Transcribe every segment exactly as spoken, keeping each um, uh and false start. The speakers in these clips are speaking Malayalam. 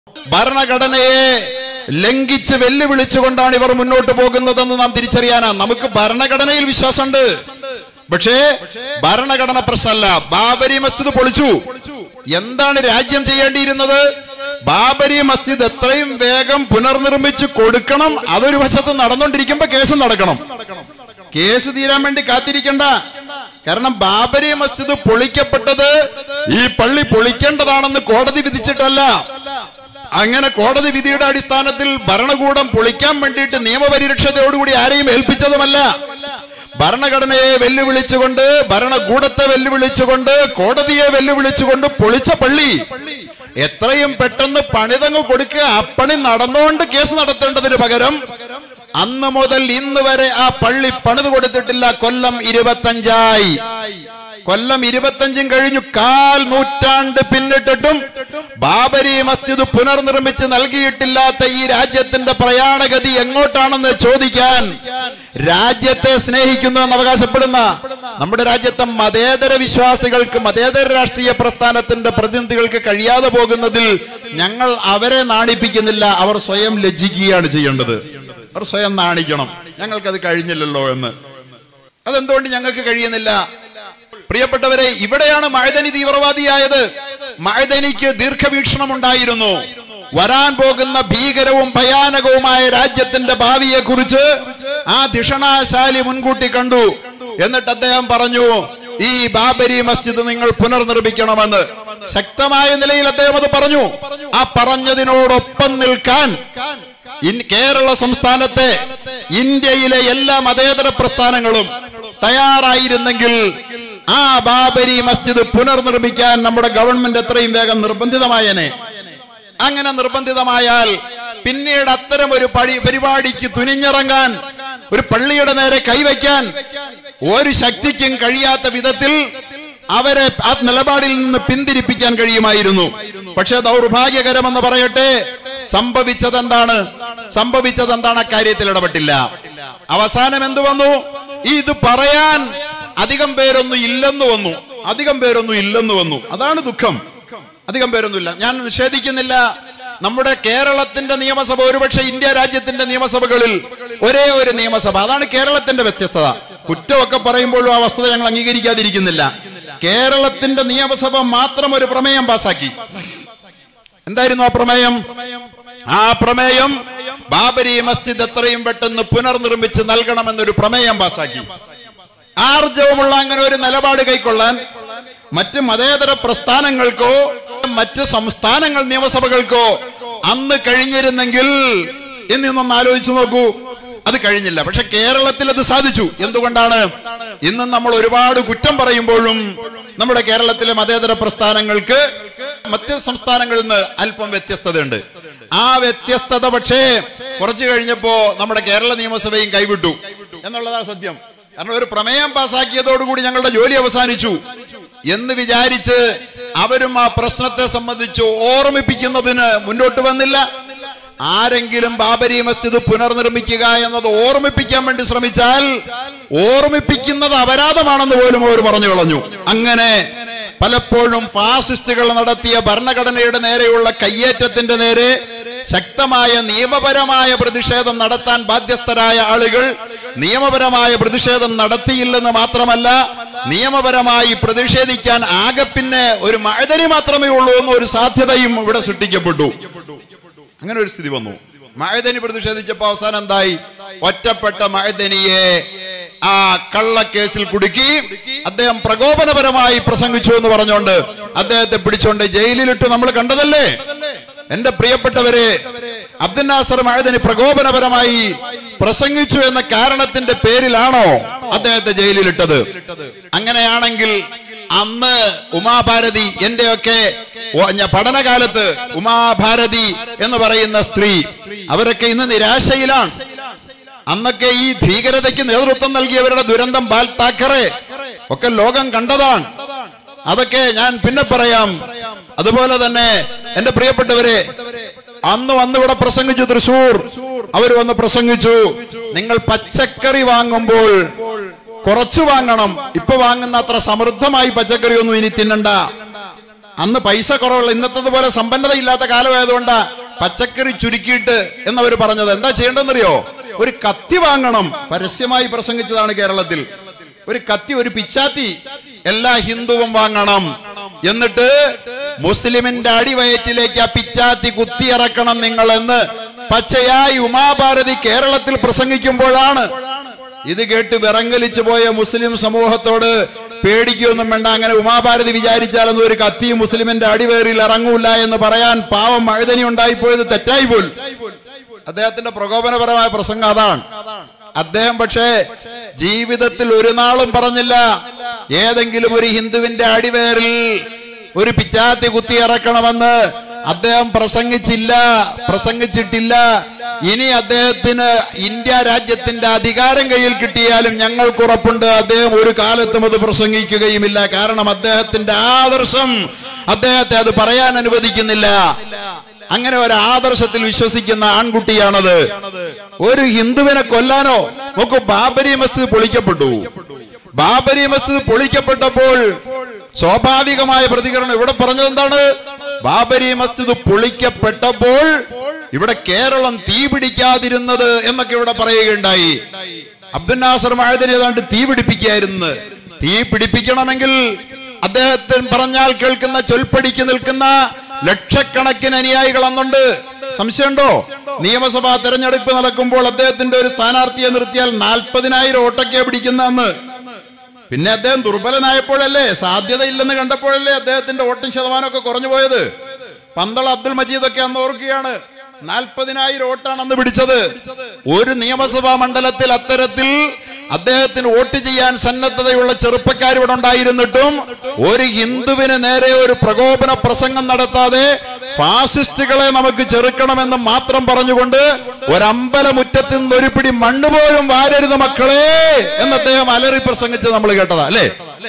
ഭരണഘടനയെ ലംഘിച്ച് വെല്ലുവിളിച്ചുകൊണ്ടാണ് ഇവർ മുന്നോട്ട് പോകുന്നതെന്ന് നാം തിരിച്ചറിയാനാണ്. നമുക്ക് ഭരണഘടനയിൽ വിശ്വാസമുണ്ട്, പക്ഷേ ഭരണഘടന പ്രശ്നമല്ല. ബാബരി മസ്ജിദ് പൊളിച്ചു. എന്താണ് രാജ്യം ചെയ്യേണ്ടിയിരുന്നത്? ബാബരി മസ്ജിദ് എത്രയും വേഗം പുനർനിർമ്മിച്ചു കൊടുക്കണം. അതൊരു വശത്ത് നടന്നുകൊണ്ടിരിക്കുമ്പോ കേസ് നടക്കണം. കേസ് തീരാൻ വേണ്ടി കാത്തിരിക്കണ്ട. കാരണം ബാബരി മസ്ജിദ് പൊളിക്കപ്പെട്ടത് ഈ പള്ളി പൊളിക്കേണ്ടതാണെന്ന് കോടതി വിധിച്ചിട്ടല്ല. അങ്ങനെ കോടതി വിധിയുടെ അടിസ്ഥാനത്തിൽ ഭരണകൂടം പൊളിക്കാൻ വേണ്ടിയിട്ട് നിയമപരിരക്ഷതയോടുകൂടി ആരെയും ഏൽപ്പിച്ചതുമല്ല. ഭരണഘടനയെ വെല്ലുവിളിച്ചുകൊണ്ട്, ഭരണകൂടത്തെ വെല്ലുവിളിച്ചുകൊണ്ട്, കോടതിയെ വെല്ലുവിളിച്ചുകൊണ്ട് പൊളിച്ച പള്ളി എത്രയും പെട്ടെന്ന് പണിതങ്ങ് കൊടുക്കുക. ആ പണി നടന്നുകൊണ്ട് കേസ് നടത്തേണ്ടതിന് പകരം അന്ന് മുതൽ ഇന്ന് വരെ ആ പള്ളി പണിത് കൊടുത്തിട്ടില്ല. കൊല്ലം ഇരുപത്തഞ്ചായി. കൊല്ലം ഇരുപത്തഞ്ചും കഴിഞ്ഞു. കാൽ നൂറ്റാണ്ട് പിന്നിട്ടിട്ടും ബാബരി മസ്ജിദ് പുനർനിർമ്മിച്ച് നൽകിയിട്ടില്ലാത്ത ഈ രാജ്യത്തിന്റെ പ്രയാണഗതി എങ്ങോട്ടാണെന്ന് ചോദിക്കാൻ രാജ്യത്തെ സ്നേഹിക്കുന്നു എന്ന് അവകാശപ്പെടുന്ന നമ്മുടെ രാജ്യത്തെ മതേതര വിശ്വാസികൾക്ക്, മതേതര രാഷ്ട്രീയ പ്രസ്ഥാനത്തിന്റെ പ്രതിനിധികൾക്ക് കഴിയാതെ പോകുന്നതിൽ ഞങ്ങൾ അവരെ നാണിപ്പിക്കുന്നില്ല. അവർ സ്വയം ലജ്ജിക്കുകയാണ് ചെയ്യേണ്ടത്. അവർ സ്വയം നാണിക്കണം. ഞങ്ങൾക്കത് കഴിഞ്ഞില്ലല്ലോ എന്ന്. അതെന്തുകൊണ്ട് ഞങ്ങൾക്ക് കഴിയുന്നില്ല? പ്രിയപ്പെട്ടവരെ, ഇവിടെയാണ് മഅദനി തീവ്രവാദിയായത്. മഅദനിക്ക് ദീർഘവീക്ഷണം ഉണ്ടായിരുന്നു. വരാൻ പോകുന്ന ഭീകരവും ഭയാനകവുമായ രാജ്യത്തിന്റെ ഭാവിയെ കുറിച്ച് ആ ധിഷണാശാലി മുൻകൂട്ടി കണ്ടു. എന്നിട്ട് അദ്ദേഹം പറഞ്ഞു, ഈ ബാബരി മസ്ജിദ് നിങ്ങൾ പുനർനിർമ്മിക്കണമെന്ന്. ശക്തമായ നിലയിൽ അദ്ദേഹം അത് പറഞ്ഞു. ആ പറഞ്ഞതിനോടൊപ്പം നിൽക്കാൻ കേരള സംസ്ഥാനത്തെ ഇന്ത്യയിലെ എല്ലാ മതേതര പ്രസ്ഥാനങ്ങളും തയ്യാറായിരുന്നെങ്കിൽ ആ ബാബരി മസ്ജിദ് പുനർനിർമ്മിക്കാൻ നമ്മുടെ ഗവൺമെന്റ് എത്രയും വേഗം നിർബന്ധിതമായേനെ. അങ്ങനെ നിർബന്ധിതമായാൽ പിന്നീട് അത്തരം ഒരു പരിപാടിക്ക് തുനിഞ്ഞിറങ്ങാൻ, ഒരു പള്ളിയുടെ നേരെ കൈവയ്ക്കാൻ ഒരു ശക്തിക്കും കഴിയാത്ത വിധത്തിൽ അവരെ ആ നിലപാടിൽ നിന്ന് പിന്തിരിപ്പിക്കാൻ കഴിയുമായിരുന്നു. പക്ഷെ ദൗർഭാഗ്യകരമെന്ന് പറയട്ടെ, സംഭവിച്ചത് എന്താണ്? സംഭവിച്ചത് എന്താണ്? അക്കാര്യത്തിൽ ഇടപെട്ടില്ല. അവസാനം എന്തു വന്നു? ഇത് പറയാൻ അധികം പേരൊന്നും ഇല്ലെന്ന് വന്നു. അധികം പേരൊന്നും ഇല്ലെന്ന് വന്നു. അതാണ് ദുഃഖം. അധികം പേരൊന്നുമില്ല. ഞാൻ നിഷേധിക്കുന്നില്ല. നമ്മുടെ കേരളത്തിന്റെ നിയമസഭ ഒരുപക്ഷെ ഇന്ത്യ രാജ്യത്തിന്റെ നിയമസഭകളിൽ ഒരേ ഒരു നിയമസഭ. അതാണ് കേരളത്തിന്റെ വ്യത്യസ്തത. കുറ്റമൊക്കെ പറയുമ്പോഴും ആ വസ്തുത ഞങ്ങൾ അംഗീകരിക്കാതിരിക്കുന്നില്ല. കേരളത്തിന്റെ നിയമസഭ മാത്രം ഒരു പ്രമേയം പാസാക്കി. എന്തായിരുന്നു ആ പ്രമേയം? ആ പ്രമേയം ബാബരി മസ്ജിദ് എത്രയും പെട്ടെന്ന് പുനർനിർമ്മിച്ച് നൽകണമെന്നൊരു പ്രമേയം പാസാക്കി. ആർജവമുള്ള അങ്ങനെ ഒരു നിലപാട് കൈക്കൊള്ളാൻ മറ്റ് മതേതര പ്രസ്ഥാനങ്ങൾക്കോ മറ്റ് സംസ്ഥാനങ്ങൾ നിയമസഭകൾക്കോ അന്ന് കഴിഞ്ഞിരുന്നെങ്കിൽ എന്നൊന്ന് ആലോചിച്ചു നോക്കൂ. അത് കഴിഞ്ഞില്ല. പക്ഷെ കേരളത്തിൽ അത് സാധിച്ചു. എന്തുകൊണ്ടാണ്? ഇന്ന് നമ്മൾ ഒരുപാട് കുറ്റം പറയുമ്പോഴും നമ്മുടെ കേരളത്തിലെ മതേതര പ്രസ്ഥാനങ്ങൾക്ക് മറ്റ് സംസ്ഥാനങ്ങളിൽ നിന്ന് അല്പം വ്യത്യസ്തതയുണ്ട്. ആ വ്യത്യസ്തത പക്ഷേ കുറച്ചു കഴിഞ്ഞപ്പോ നമ്മുടെ കേരള നിയമസഭയും കൈവിട്ടു എന്നുള്ളതാണ് സത്യം. കാരണം ഒരു പ്രമേയം പാസാക്കിയതോടുകൂടി ഞങ്ങളുടെ ജോലി അവസാനിച്ചു എന്ന് വിചാരിച്ച് അവരും ആ പ്രശ്നത്തെ സംബന്ധിച്ച് ഓർമ്മിപ്പിക്കുന്നതിന് മുന്നോട്ട് വന്നില്ല. ആരെങ്കിലും ബാബരി മസ്ജിദ് പുനർനിർമ്മിക്കുക എന്നത് ഓർമ്മിപ്പിക്കാൻ വേണ്ടി ശ്രമിച്ചാൽ ഓർമ്മിപ്പിക്കുന്നത് അപരാധമാണെന്ന് പോലും അവർ പറഞ്ഞു കളഞ്ഞു. അങ്ങനെ പലപ്പോഴും ഫാസിസ്റ്റുകൾ നടത്തിയ ഭരണഘടനയുടെ നേരെയുള്ള കയ്യേറ്റത്തിന്റെ നേരെ ശക്തമായ നിയമപരമായ പ്രതിഷേധം നടത്താൻ ബാധ്യസ്ഥരായ ആളുകൾ നിയമപരമായ പ്രതിഷേധം നടത്തിയില്ലെന്ന് മാത്രമല്ല, നിയമപരമായി പ്രതിഷേധിക്കാൻ ആകെ പിന്നെ ഒരു മഅദനി മാത്രമേ ഉള്ളൂ എന്ന ഒരു സാധ്യതയും ഇവിടെ സൃഷ്ടിക്കപ്പെട്ടു. അങ്ങനെ ഒരു സ്ഥിതി വന്നു. മഅദനി പ്രതിഷേധിച്ചപ്പോ അവസാനം എന്തായി? ഒറ്റപ്പെട്ട മഅദനിയെ ആ കള്ളക്കേസിൽ കുടുക്കി അദ്ദേഹം പ്രകോപനപരമായി പ്രസംഗിച്ചു എന്ന് പറഞ്ഞുകൊണ്ട് അദ്ദേഹത്തെ പിടിച്ചോണ്ട് ജയിലിലിട്ട് നമ്മൾ കണ്ടതല്ലേ. എന്റെ പ്രിയപ്പെട്ടവരെ, അബ്ദുൽ നാസർ മഅദനി പ്രകോപനപരമായി പ്രസംഗിച്ചു എന്ന കാരണത്തിന്റെ പേരിലാണോ അദ്ദേഹത്തെ ജയിലിലിട്ടത്? അങ്ങനെയാണെങ്കിൽ അന്ന് ഉമാഭാരതി, എന്റെയൊക്കെ പഠനകാലത്ത് ഉമാഭാരതി എന്ന് പറയുന്ന സ്ത്രീ, അവരൊക്കെ ഇന്ന് നിരാശയിലാണ്. അന്നൊക്കെ ഈ ഭീകരതയ്ക്ക് നേതൃത്വം നൽകിയവരുടെ ദുരന്തം ബാൽ താക്കറെ ഒക്കെ ലോകം കണ്ടതാണ്. അതൊക്കെ ഞാൻ പിന്നെ പറയാം. അതുപോലെ തന്നെ എന്റെ പ്രിയപ്പെട്ടവരെ, അന്ന് വന്ന് ഇവിടെ പ്രസംഗിച്ചു തൃശൂർ. അവർ വന്ന് പ്രസംഗിച്ചു, നിങ്ങൾ പച്ചക്കറി വാങ്ങുമ്പോൾ കുറച്ചു വാങ്ങണം, ഇപ്പൊ വാങ്ങുന്ന അത്ര സമൃദ്ധമായി പച്ചക്കറി ഒന്നും ഇനി തിന്നണ്ട. അന്ന് പൈസ കുറവുള്ള, ഇന്നത്തതുപോലെ സമ്പന്നത ഇല്ലാത്ത കാലമായതുകൊണ്ടാ പച്ചക്കറി ചുരുക്കിയിട്ട് എന്നവർ പറഞ്ഞത്. എന്താ ചെയ്യേണ്ടതെന്നറിയോ? ഒരു കത്തി വാങ്ങണം. പരസ്യമായി പ്രസംഗിച്ചതാണ് കേരളത്തിൽ. ഒരു കത്തി, ഒരു പിച്ചാത്തി എല്ലാ ഹിന്ദുവും വാങ്ങണം. എന്നിട്ട് മുസ്ലിമിന്റെ അടിവയറ്റിലേക്ക് ആ പിച്ചാത്തി കുത്തിയിറക്കണം നിങ്ങൾ എന്ന് പച്ചയായി ഉമാഭാരതി കേരളത്തിൽ പ്രസംഗിക്കുമ്പോഴാണ് ഇത് കേട്ട് വിറങ്ങലിച്ചു പോയ മുസ്ലിം സമൂഹത്തോട് പേടിക്കൊന്നും വേണ്ട, അങ്ങനെ ഉമാഭാരതി വിചാരിച്ചാലൊന്നും ഒരു കത്തിയും മുസ്ലിമിന്റെ അടിവേറിൽ ഇറങ്ങൂല എന്ന് പറയാൻ പാവം മഴുതനി ഉണ്ടായിപ്പോയത് തെറ്റായി പോൽ. അദ്ദേഹത്തിന്റെ പ്രകോപനപരമായ പ്രസംഗം അതാണ്. അദ്ദേഹം പക്ഷേ ജീവിതത്തിൽ ഒരു നാളും പറഞ്ഞില്ല ഏതെങ്കിലും ഒരു ഹിന്ദുവിന്റെ അടിവേറിൽ ഒരു പിച്ചാത്തി കുത്തിയിറക്കണമെന്ന്. അദ്ദേഹം പ്രസംഗിച്ചില്ല, പ്രസംഗിച്ചിട്ടില്ല. ഇനി അദ്ദേഹത്തിന് ഇന്ത്യ രാജ്യത്തിന്റെ അധികാരം കയ്യിൽ കിട്ടിയാലും ഞങ്ങൾക്ക് ഉറപ്പുണ്ട് അദ്ദേഹം ഒരു കാലത്തും അത് പ്രസംഗിക്കുകയുമില്ല. കാരണം അദ്ദേഹത്തിന്റെ ആദർശം അദ്ദേഹത്തെ അത് പറയാൻ അനുവദിക്കുന്നില്ല. അങ്ങനെ ഒരു ആദർശത്തിൽ വിശ്വസിക്കുന്ന ആൺകുട്ടിയാണത്. ഒരു ഹിന്ദുവിനെ കൊല്ലാനോ? നോക്കൂ, ബാബരി മസ്ജിദ് പൊളിക്കപ്പെട്ടു. ബാബരി മസ്ജിദ് പൊളിക്കപ്പെട്ടപ്പോൾ സ്വാഭാവികമായ പ്രതികരണം ഇവിടെ പറഞ്ഞത് എന്താണ്? ബാബരി മസ്ജിദ് പൊളിക്കപ്പെട്ടപ്പോൾ ഇവിടെ കേരളം തീ പിടിക്കാതിരുന്നത് എന്നൊക്കെ ഇവിടെ പറയുകയുണ്ടായി. അബ്ദുൽ നാസർ മഅദനി ഏതാണ്ട് തീ പിടിപ്പിക്കായിരുന്നു. തീ പിടിപ്പിക്കണമെങ്കിൽ അദ്ദേഹത്തിന് പറഞ്ഞാൽ കേൾക്കുന്ന ചൊൽപ്പടിക്ക് നിൽക്കുന്ന ലക്ഷക്കണക്കിന് അനുയായികൾ അന്നുണ്ട്. സംശയമുണ്ടോ? നിയമസഭാ തെരഞ്ഞെടുപ്പ് നടക്കുമ്പോൾ അദ്ദേഹത്തിന്റെ ഒരു സ്ഥാനാർത്ഥിയെ നിർത്തിയാൽ നാൽപ്പതിനായിരം വോട്ടൊക്കെ പിടിക്കുന്ന അന്ന്. പിന്നെ അദ്ദേഹം ദുർബലനായപ്പോഴല്ലേ, സാധ്യതയില്ലെന്ന് കണ്ടപ്പോഴല്ലേ അദ്ദേഹത്തിന്റെ വോട്ടിംഗ് ശതമാനമൊക്കെ കുറഞ്ഞു പോയത്. പന്തള അബ്ദുൽ മജീദ് ഒക്കെ അന്ന് ഓർക്കുകയാണ്, നാൽപ്പതിനായിരം വോട്ടാണ് അന്ന് പിടിച്ചത്. ഒരു നിയമസഭാ മണ്ഡലത്തിൽ അത്തരത്തിൽ അദ്ദേഹത്തിന് വോട്ട് ചെയ്യാൻ സന്നദ്ധതയുള്ള ചെറുപ്പക്കാർ ഇവിടെ ഉണ്ടായിരുന്നിട്ടും ഒരു ഹിന്ദുവിന് നേരെ ഒരു പ്രകോപന പ്രസംഗം നടത്താതെ ഫാസിസ്റ്റുകളെ നമുക്ക് ചെറുക്കണമെന്ന് മാത്രം പറഞ്ഞുകൊണ്ട് ഒരമ്പലമുറ്റത്ത് നിന്ന് ഒരു പിടി മണ്ണ് പോലും വാരരുത് മക്കളെ എന്ന് അദ്ദേഹം അലറി പ്രസംഗിച്ച് നമ്മൾ കേട്ടതാ അല്ലേ?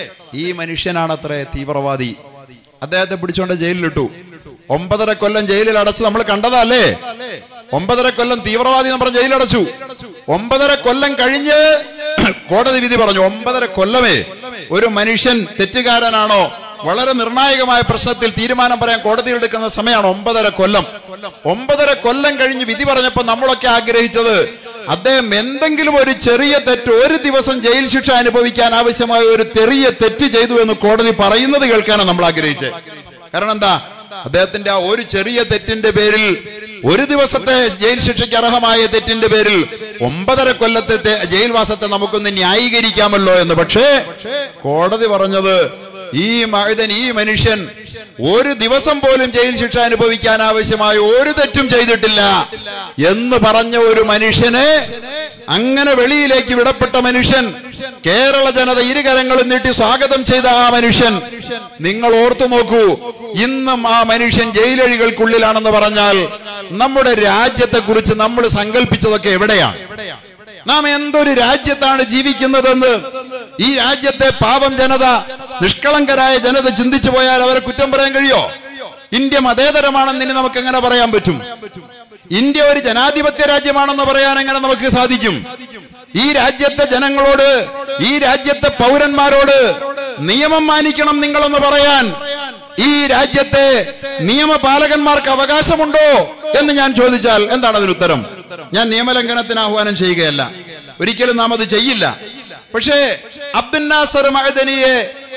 ഈ മനുഷ്യനാണ് അത്രേ തീവ്രവാദി. അദ്ദേഹത്തെ പിടിച്ചുകൊണ്ട് ജയിലിലിട്ടു. ഒമ്പതര കൊല്ലം ജയിലിൽ അടച്ച് നമ്മൾ കണ്ടതല്ലേ? ഒമ്പതര കൊല്ലം തീവ്രവാദി നമ്മൾ ജയിലടച്ചു. ഒമ്പതര കൊല്ലം കഴിഞ്ഞ് കോടതി വിധി പറഞ്ഞു, ഒമ്പതര കൊല്ലമേ ഒരു മനുഷ്യൻ തെറ്റുകാരനാണോ വളരെ നിർണായകമായ പ്രശ്നത്തിൽ തീരുമാനം പറയാൻ കോടതിയിൽ എടുക്കുന്ന സമയമാണ് ഒമ്പതര കൊല്ലം. ഒമ്പതര കൊല്ലം കഴിഞ്ഞ് വിധി പറഞ്ഞപ്പോൾ നമ്മളൊക്കെ ആഗ്രഹിച്ചത് അദ്ദേഹം എന്തെങ്കിലും ഒരു ചെറിയ തെറ്റ്, ഒരു ദിവസം ജയിൽ ശിക്ഷ അനുഭവിക്കാൻ ആവശ്യമായ ഒരു ചെറിയ തെറ്റ് ചെയ്തു എന്ന് കോടതി പറയുന്നത് കേൾക്കാനാണ് നമ്മൾ ആഗ്രഹിച്ചത്. കാരണം എന്താ? അദ്ദേഹത്തിന്റെ ആ ഒരു ചെറിയ തെറ്റിന്റെ പേരിൽ, ഒരു ദിവസത്തെ ജയിൽ ശിക്ഷയ്ക്ക് അർഹമായ തെറ്റിന്റെ പേരിൽ ഒമ്പതര കൊല്ലത്തെ ജയിൽവാസത്തെ നമുക്കൊന്ന് ന്യായീകരിക്കാമല്ലോ എന്ന്. പക്ഷേ കോടതി പറഞ്ഞത് ഈ മഅദനി, ഈ മനുഷ്യൻ ഒരു ദിവസം പോലും ജയിൽ ശിക്ഷ അനുഭവിക്കാൻ ആവശ്യമായ ഒരു തെറ്റും ചെയ്തിട്ടില്ല എന്ന് പറഞ്ഞ ഒരു മനുഷ്യനെ, അങ്ങനെ വെളിയിലേക്ക് വിടപ്പെട്ട മനുഷ്യൻ, കേരള ജനത ഇരുകരങ്ങളും നീട്ടി സ്വാഗതം ചെയ്ത ആ മനുഷ്യൻ, നിങ്ങൾ ഓർത്തു നോക്കൂ, ഇന്നും ആ മനുഷ്യൻ ജയിലഴികൾക്കുള്ളിലാണെന്ന് പറഞ്ഞാൽ നമ്മുടെ രാജ്യത്തെ കുറിച്ച് നമ്മൾ സങ്കല്പിച്ചതൊക്കെ എവിടെയാണ്? നാം എന്തൊരു രാജ്യത്താണ് ജീവിക്കുന്നതെന്ന് ഈ രാജ്യത്തെ പാവം ജനത, നിഷ്കളങ്കരായ ജനത ചിന്തിച്ചു പോയാൽ അവരെ കുറ്റം പറയാൻ കഴിയോ? ഇന്ത്യ മതേതരമാണെന്ന് ഇനി നമുക്ക് എങ്ങനെ പറയാൻ പറ്റും? ഇന്ത്യ ഒരു ജനാധിപത്യ രാജ്യമാണെന്ന് പറയാൻ എങ്ങനെ നമുക്ക് സാധിക്കും? ഈ രാജ്യത്തെ ജനങ്ങളോട്, ഈ രാജ്യത്തെ പൗരന്മാരോട് നിയമം മാനിക്കണം നിങ്ങളെന്ന് പറയാൻ ഈ രാജ്യത്തെ നിയമപാലകന്മാർക്ക് അവകാശമുണ്ടോ എന്ന് ഞാൻ ചോദിച്ചാൽ എന്താണ് അതിന് ഉത്തരം? ഞാൻ നിയമലംഘനത്തിന് ആഹ്വാനം ചെയ്യുകയല്ല, ഒരിക്കലും നാം അത് ചെയ്യില്ല. പക്ഷേ അബ്ദുൽ നാസർ മഅദനിയെ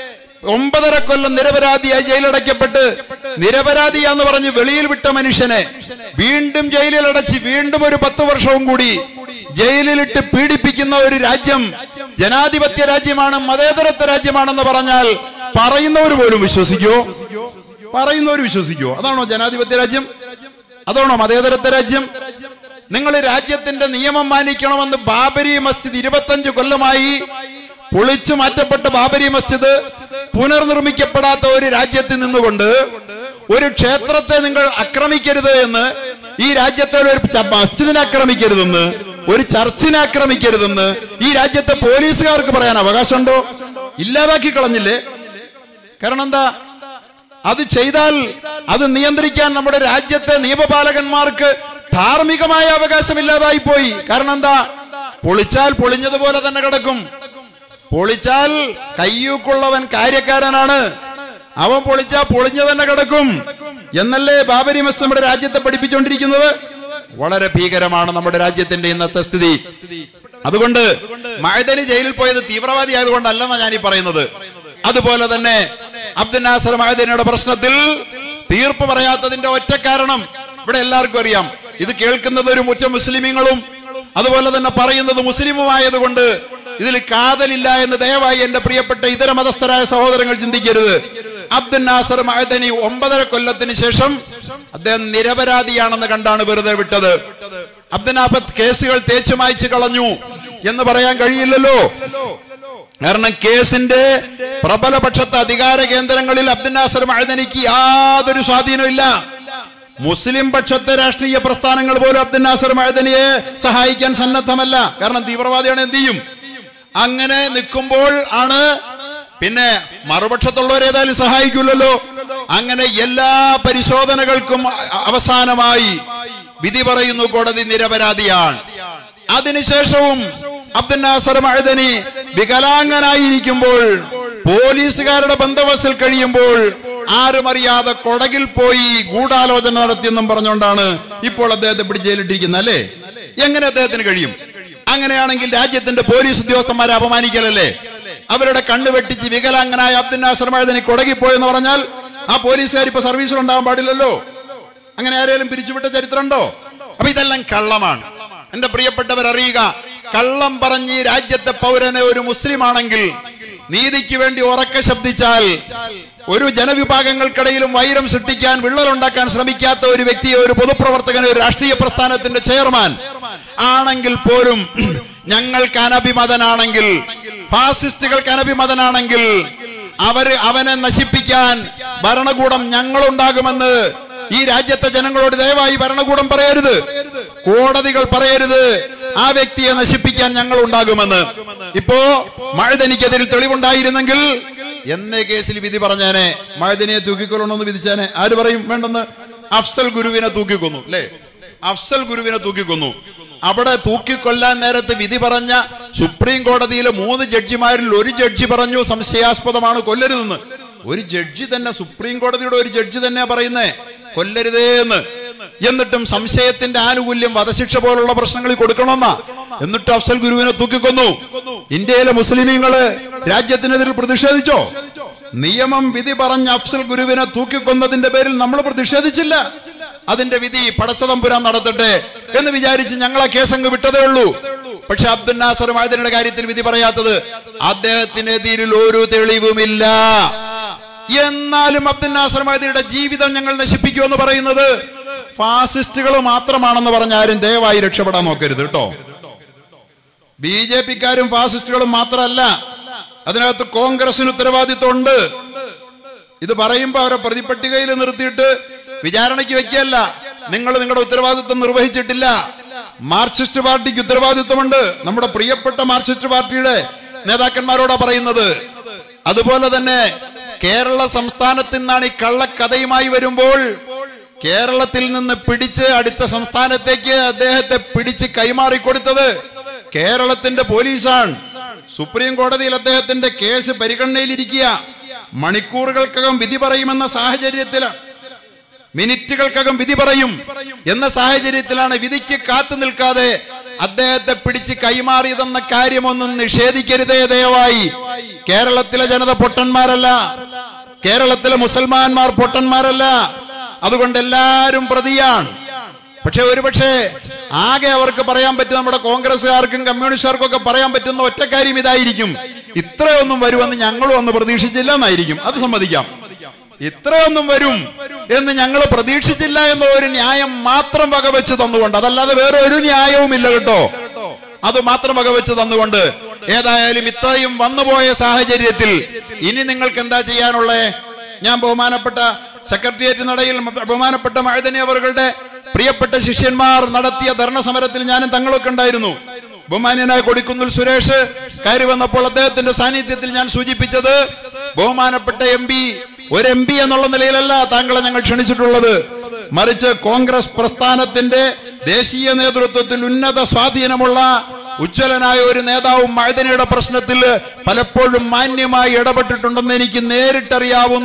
ഒമ്പതര കൊല്ലം നിരപരാധിയായി ജയിലടയ്ക്കപ്പെട്ട് നിരപരാധിയാന്ന് പറഞ്ഞ് വെളിയിൽ വിട്ട മനുഷ്യനെ വീണ്ടും ജയിലിൽ അടച്ച് വീണ്ടും ഒരു പത്ത് വർഷവും കൂടി ജയിലിലിട്ട് പീഡിപ്പിക്കുന്ന ഒരു രാജ്യം ജനാധിപത്യ രാജ്യമാണ്, മതേതരത്വ രാജ്യമാണെന്ന് പറഞ്ഞാൽ പറയുന്നവർ പോലും വിശ്വസിക്കുമോ? പറയുന്നവർ വിശ്വസിക്കുമോ? അതാണോ ജനാധിപത്യ രാജ്യം? അതാണോ മതേതരത്വ രാജ്യം? നിങ്ങൾ രാജ്യത്തിന്റെ നിയമം മാനിക്കണമെന്ന് ബാബരി മസ്ജിദ് ഇരുപത്തഞ്ച് കൊല്ലമായി പൊളിച്ചു മാറ്റപ്പെട്ട ബാബരി മസ്ജിദ് പുനർനിർമ്മിക്കപ്പെടാത്ത ഒരു രാജ്യത്തിൽ നിന്നുകൊണ്ട് ഒരു ക്ഷേത്രത്തെ നിങ്ങൾ ആക്രമിക്കരുത് എന്ന്, ഈ രാജ്യത്തെ ഒരു മസ്ജിദിനെ ആക്രമിക്കരുതെന്ന്, ഒരു ചർച്ചിനെ ആക്രമിക്കരുതെന്ന് ഈ രാജ്യത്തെ പോലീസുകാർക്ക് പറയാൻ അവകാശമുണ്ടോ? ഇല്ലാതാക്കി കളഞ്ഞില്ലേ? കാരണം എന്താ? അത് ചെയ്താൽ അത് നിയന്ത്രിക്കാൻ നമ്മുടെ രാജ്യത്തെ നിയമപാലകന്മാർക്ക് ധാർമ്മികമായ അവകാശമില്ലാതായി പോയി. കാരണം എന്താ? പൊളിച്ചാൽ പൊളിഞ്ഞതുപോലെ തന്നെ കിടക്കും. പൊളിച്ചാൽ കയ്യൂക്കുള്ളവൻ കാര്യക്കാരനാണ്, അവൻ പൊളിച്ചാ പൊളിഞ്ഞു തന്നെ കിടക്കും എന്നല്ലേ ബാബരി മസ്ജിദ് നമ്മുടെ രാജ്യത്തെ പഠിപ്പിച്ചുകൊണ്ടിരിക്കുന്നത്. വളരെ ഭീകരമാണ് നമ്മുടെ രാജ്യത്തിന്റെ ഇന്നത്തെ സ്ഥിതി. അതുകൊണ്ട് മഅദനി ജയിലിൽ പോയത് തീവ്രവാദി ആയതുകൊണ്ടല്ലെന്നാണ് ഞാൻ ഈ പറയുന്നത്. അതുപോലെ തന്നെ അബ്ദുൽ നാസർ മഅദനിയുടെ പ്രശ്നത്തിൽ തീർപ്പ് പറയാത്തതിന്റെ ഒറ്റ കാരണം ഇവിടെ എല്ലാവർക്കും അറിയാം. ഇത് കേൾക്കുന്നത് ഒരു മുറ്റ മുസ്ലിമീങ്ങളും അതുപോലെ തന്നെ പറയുന്നത് മുസ്ലിമുമായതുകൊണ്ട് ഇതിൽ കാതലില്ല എന്ന് ദയവായി എന്റെ പ്രിയപ്പെട്ട ഇതര മതസ്ഥരായ സഹോദരങ്ങൾ ചിന്തിക്കരുത്. അബ്ദുൽ നാസർ മഅദനി ഒമ്പതര കൊല്ലത്തിന് ശേഷം അദ്ദേഹം നിരപരാധിയാണെന്ന് കണ്ടാണ് വെറുതെ വിട്ടത്. അബ്ദുൽ നാസർ കേസുകൾ തേച്ചു മായ്ച്ചു കളഞ്ഞു എന്ന് പറയാൻ കഴിയില്ലല്ലോ. കാരണം കേസിന്റെ പ്രബല പക്ഷത്തെ അധികാര കേന്ദ്രങ്ങളിൽ അബ്ദുൽ നാസർ മഅദനിക്ക് യാതൊരു സ്വാധീനവും ഇല്ല. മുസ്ലിം പക്ഷത്തെ രാഷ്ട്രീയ പ്രസ്ഥാനങ്ങൾ പോലും അബ്ദുൽ നാസർ മഅദനിയെ സഹായിക്കാൻ സന്നദ്ധമല്ല. കാരണം തീവ്രവാദിയാണ്, എന്ത് ചെയ്യും? അങ്ങനെ നിൽക്കുമ്പോൾ ആണ് പിന്നെ മറുപക്ഷത്തുള്ളവർ ഏതായാലും സഹായിക്കില്ലല്ലോ. അങ്ങനെ എല്ലാ പരിശോധനകൾക്കും അവസാനമായി വിധി പറയുന്നു, കോടതി നിരപരാധിയാണ്. അതിനുശേഷവും അബ്ദുൽ നാസർ മഅദനി വികലാംഗനായിരിക്കുമ്പോൾ പോലീസുകാരുടെ ബന്ദോബസ്തിൽ കഴിയുമ്പോൾ ആരും അറിയാതെ കൊടകിൽ പോയി ഗൂഢാലോചന നടത്തിയെന്നും പറഞ്ഞുകൊണ്ടാണ് ഇപ്പോൾ അദ്ദേഹത്തെ പിടിച്ച് ജയിലിട്ടിരിക്കുന്നത് അല്ലേ? എങ്ങനെ അദ്ദേഹത്തിന് കഴിയും? അങ്ങനെയാണെങ്കിൽ രാജ്യത്തിന്റെ പോലീസ് ഉദ്യോഗസ്ഥന്മാരെ അപമാനിക്കലല്ലേ? അവരുടെ കണ്ണു വെട്ടിച്ച് വികലാംഗനായ അബ്ദുൽ നാസർ മഅദനി കൊടകിൽ പോയെന്ന് പറഞ്ഞാൽ ആ പോലീസുകാർ ഇപ്പൊ സർവീസിൽ ഉണ്ടാവാൻ പാടില്ലല്ലോ. അങ്ങനെ ആരെങ്കിലും പിരിച്ചുവിട്ട ചരിത്രമുണ്ടോ? അപ്പൊ ഇതെല്ലാം കള്ളമാണ്. എന്റെ പ്രിയപ്പെട്ടവർ അറിയുക, കള്ളം പറഞ്ഞ് രാജ്യത്തെ പൗരനെ ഒരു മുസ്ലിം ആണെങ്കിൽ നീതിക്ക് വേണ്ടി ഉറക്കെ ശബ്ദിച്ചാൽ ഒരു ജനവിഭാഗങ്ങൾക്കിടയിലും വൈരം സൃഷ്ടിക്കാൻ വിള്ളലുണ്ടാക്കാൻ ശ്രമിക്കാത്ത ഒരു വ്യക്തിയെ, ഒരു പൊതുപ്രവർത്തകൻ, ഒരു രാഷ്ട്രീയ പ്രസ്ഥാനത്തിന്റെ ചെയർമാൻ ആണെങ്കിൽ പോലും ഞങ്ങൾക്ക് അനഭിമതനാണെങ്കിൽ, ഫാസിസ്റ്റുകൾക്ക് അനഭിമതനാണെങ്കിൽ അവര് അവനെ നശിപ്പിക്കാൻ ഭരണകൂടം ഞങ്ങളുണ്ടാകുമെന്ന് ഈ രാജ്യത്തെ ജനങ്ങളോട് ദയവായി ഭരണകൂടം പറയരുത്, കോടതികൾ പറയരുത്. ആ വ്യക്തിയെ നശിപ്പിക്കാൻ ഞങ്ങൾ ഉണ്ടാകുമെന്ന്. ഇപ്പോ മഅദനിക്കെതിരിൽ തെളിവുണ്ടായിരുന്നെങ്കിൽ എന്നേ കേസിൽ വിധി പറഞ്ഞേനെ. മഅദനിയെ തൂക്കിക്കൊല്ലണമെന്ന് വിധിച്ചേനെ. ആര് പറയും വേണ്ടെന്ന്? അഫ്സൽ ഗുരുവിനെ തൂക്കിക്കൊന്നു അല്ലേ? അഫ്സൽ ഗുരുവിനെ തൂക്കിക്കൊന്നു. അവിടെ തൂക്കിക്കൊല്ലാൻ നേരത്ത് വിധി പറഞ്ഞ സുപ്രീം കോടതിയിലെ മൂന്ന് ജഡ്ജിമാരിൽ ഒരു ജഡ്ജി പറഞ്ഞു സംശയാസ്പദമാണ്, കൊല്ലരുതെന്ന്. ഒരു ജഡ്ജി തന്നെ, സുപ്രീം കോടതിയുടെ ഒരു ജഡ്ജി തന്നെ പറയുന്നേ കൊല്ലരുതേ എന്ന്. എന്നിട്ടും സംശയത്തിന്റെ ആനുകൂല്യം വധശിക്ഷ പോലുള്ള പ്രശ്നങ്ങളിൽ കൊടുക്കണമെന്നാ. എന്നിട്ട് അഫ്സൽ ഗുരുവിനെ തൂക്കിക്കൊന്നു. ഇന്ത്യയിലെ മുസ്ലിമീങ്ങള് രാജ്യത്തിനെതിരിൽ പ്രതിഷേധിച്ചോ? നിയമം വിധി പറഞ്ഞ അഫ്സൽ ഗുരുവിനെ തൂക്കിക്കൊന്നതിന്റെ പേരിൽ നമ്മൾ പ്രതിഷേധിച്ചില്ല. അതിന്റെ വിധി പടച്ചതമ്പുരാൻ നടത്തട്ടെ എന്ന് വിചാരിച്ച് ഞങ്ങൾ ആ കേസങ്ങ് വിട്ടതേ ഉള്ളൂ. പക്ഷെ അബ്ദുൽ നാസർ മഅദനിയുടെ കാര്യത്തിൽ വിധി പറയാത്തത് അദ്ദേഹത്തിനെതിരിൽ ഒരു തെളിവുമില്ല. എന്നാലും അബ്ദുൽ നാസർ മഅദനിയുടെ ജീവിതം ഞങ്ങൾ നശിപ്പിക്കുമെന്ന് പറയുന്നത് ഫാസിസ്റ്റുകൾ മാത്രമാണെന്ന് പറഞ്ഞ ആരും ദയവായി രക്ഷപ്പെടാൻ നോക്കരുത് കേട്ടോ. ബി ജെ പിക്കാരും ഫാസിസ്റ്റുകളും മാത്രമല്ല, അതിനകത്ത് കോൺഗ്രസിന് ഉത്തരവാദിത്വമുണ്ട്. ഇത് പറയുമ്പോ അവരെ പ്രതിപട്ടികയിൽ നിർത്തിയിട്ട് വിചാരണയ്ക്ക് വെക്കുകയല്ല. നിങ്ങൾ നിങ്ങളുടെ ഉത്തരവാദിത്വം നിർവഹിച്ചിട്ടില്ല. മാർക്സിസ്റ്റ് പാർട്ടിക്ക് ഉത്തരവാദിത്വമുണ്ട്. നമ്മുടെ പ്രിയപ്പെട്ട മാർക്സിസ്റ്റ് പാർട്ടിയുടെ നേതാക്കന്മാരോടാ പറയുന്നത്. അതുപോലെ തന്നെ കേരള സംസ്ഥാനത്തിൽ നിന്നാണ് ഈ കള്ളക്കഥയുമായി വരുമ്പോൾ കേരളത്തിൽ നിന്ന് പിടിച്ച് അടുത്ത സംസ്ഥാനത്തേക്ക് അദ്ദേഹത്തെ പിടിച്ച് കൈമാറിക്കൊടുത്തത് കേരളത്തിന്റെ പോലീസാണ്. സുപ്രീം കോടതിയിൽ അദ്ദേഹത്തിന്റെ കേസ് പരിഗണനയിലിരിക്കുക. മണിക്കൂറുകൾക്കകം വിധി പറയുമെന്ന സാഹചര്യത്തിലാണ്, മിനിറ്റുകൾക്കകം വിധി പറയും എന്ന സാഹചര്യത്തിലാണ് വിധിക്ക് കാത്തു നിൽക്കാതെ അദ്ദേഹത്തെ പിടിച്ച് കൈമാറിയതെന്ന കാര്യമൊന്നും നിഷേധിക്കരുതേ ദയവായി. കേരളത്തിലെ ജനത പൊട്ടന്മാരല്ല, കേരളത്തിലെ മുസൽമാന്മാർ പൊട്ടന്മാരല്ല. അതുകൊണ്ട് എല്ലാരും പ്രതിയാണ്. പക്ഷെ ഒരുപക്ഷെ ആകെ അവർക്ക് പറയാൻ പറ്റും, നമ്മുടെ കോൺഗ്രസ്സുകാർക്കും കമ്മ്യൂണിസ്റ്റുകാർക്കും ഒക്കെ പറയാൻ പറ്റുന്ന ഒറ്റ കാര്യം ഇതായിരിക്കും, ഇത്രയൊന്നും വരുമെന്ന് ഞങ്ങളും ഒന്നും പ്രതീക്ഷിച്ചില്ല എന്നായിരിക്കും. അത് സമ്മതിക്കാം. ഇത്രയൊന്നും വരും എന്ന് ഞങ്ങൾ പ്രതീക്ഷിച്ചില്ല എന്ന ഒരു ന്യായം മാത്രം വകവെച്ച് തന്നുകൊണ്ട്, അതല്ലാതെ വേറെ ഒരു ന്യായവും ഇല്ല കേട്ടോ, അത് മാത്രം വകവെച്ച് തന്നുകൊണ്ട് ഏതായാലും ഇത്രയും വന്നുപോയ സാഹചര്യത്തിൽ ഇനി നിങ്ങൾക്ക് എന്താ ചെയ്യാനുള്ളേ? ഞാൻ ബഹുമാനപ്പെട്ട സെക്രട്ടേറിയറ്റ് നടയിൽ ബഹുമാനപ്പെട്ട മഅദനി അവരുടെ പ്രിയപ്പെട്ട ശിഷ്യന്മാർ നടത്തിയ ധർണ സമരത്തിൽ ഞാനും തങ്ങളൊക്കെ ഉണ്ടായിരുന്നു. ബഹുമാന്യനായ കൊടിക്കുന്നിൽ സുരേഷ് കയറി വന്നപ്പോൾ അദ്ദേഹത്തിന്റെ സാന്നിധ്യത്തിൽ ഞാൻ സൂചിപ്പിച്ചത്, ബഹുമാനപ്പെട്ട എം പി ഒരു എം പി എന്നുള്ള നിലയിലല്ല താങ്കളെ ഞങ്ങൾ ക്ഷണിച്ചിട്ടുള്ളത്, മറിച്ച് കോൺഗ്രസ് പ്രസ്ഥാനത്തിന്റെ ദേശീയ നേതൃത്വത്തിൽ ഉന്നത സ്വാധീനമുള്ള ഉജ്ജ്വലനായ ഒരു നേതാവും മഅദനിയുടെ പ്രശ്നത്തിൽ പലപ്പോഴും മാന്യമായി ഇടപെട്ടിട്ടുണ്ടെന്ന് എനിക്ക് നേരിട്ടറിയാവുന്ന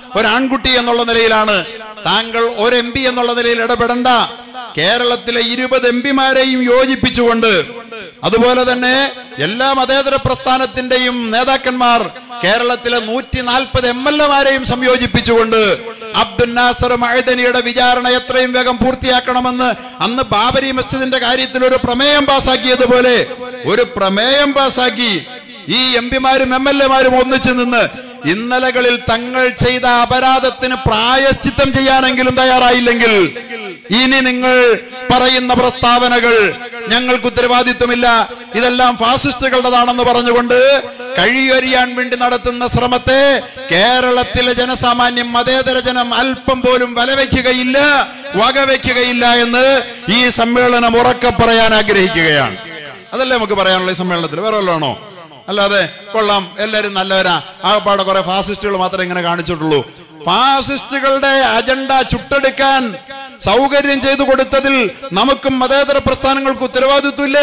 ഒരു ആൺകുട്ടി എന്നുള്ള നിലയിലാണ്. താങ്കൾ ഒരു എം പി എന്നുള്ള നിലയിൽ ഇടപെടണ്ട. കേരളത്തിലെ ഇരുപത് എം പിമാരെയും യോജിപ്പിച്ചുകൊണ്ട്, അതുപോലെ തന്നെ എല്ലാ മതേതര പ്രസ്ഥാനത്തിന്റെയും നേതാക്കന്മാർ, കേരളത്തിലെ നൂറ്റി നാൽപ്പത് എം എൽ എമാരെയും സംയോജിപ്പിച്ചുകൊണ്ട് അബ്ദുൽ നാസർ മഅദനിയുടെ വിചാരണ എത്രയും വേഗം പൂർത്തിയാക്കണമെന്ന് അന്ന് ബാബരി മസ്ജിദിന്റെ കാര്യത്തിൽ ഒരു പ്രമേയം പാസാക്കിയതുപോലെ ഒരു പ്രമേയം പാസാക്കി ഈ എം പിമാരും എം എൽ എമാരും ഒന്നിച്ചു നിന്ന് ഇന്നലകളിൽ തങ്ങൾ ചെയ്ത അപരാധത്തിന് പ്രായശ്ചിത്തം ചെയ്യാനെങ്കിലും തയ്യാറായില്ലെങ്കിൽ ഇനി നിങ്ങൾ പറയുന്ന പ്രസ്താവനകൾ ഞങ്ങൾക്ക് ഉത്തരവാദിത്വമില്ല, ഇതെല്ലാം ഫാസിസ്റ്റുകളുടേതാണെന്ന് പറഞ്ഞുകൊണ്ട് കഴിയൊരിയാൻ വേണ്ടി നടത്തുന്ന ശ്രമത്തെ കേരളത്തിലെ ജനസാമാന്യം, മതേതര ജനം അല്പം പോലും വലവെക്കുകയില്ല, വകവെക്കുകയില്ല എന്ന് ഈ സമ്മേളനം ഉറക്കെ പറയാൻ ആഗ്രഹിക്കുകയാണ്. അതല്ലേ നമുക്ക് പറയാനുള്ള ഈ സമ്മേളനത്തിൽ? വേറെ വല്ലതാണോ? അല്ലാതെ കൊള്ളാം, എല്ലാവരും നല്ലവരാ, ആകപ്പാടെ കുറെ ഫാസിസ്റ്റുകൾ മാത്രമേ ഇങ്ങനെ കാണിച്ചിട്ടുള്ളൂ. ഫാസിസ്റ്റുകളുടെ അജണ്ട ചുട്ടെടുക്കാൻ സൗകര്യം ചെയ്തു കൊടുത്തതിൽ നമുക്കും മതേതര പ്രസ്ഥാനങ്ങൾക്ക് ഉത്തരവാദിത്വമില്ലേ?